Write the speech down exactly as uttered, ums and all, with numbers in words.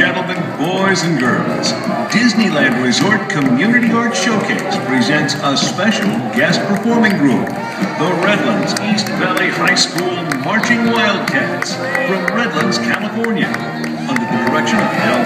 gentlemen, boys and girls, Disneyland Resort Community Art Showcase presents a special guest performing group, the Redlands East Valley High School Marching Wildcats from Redlands, California, under the direction of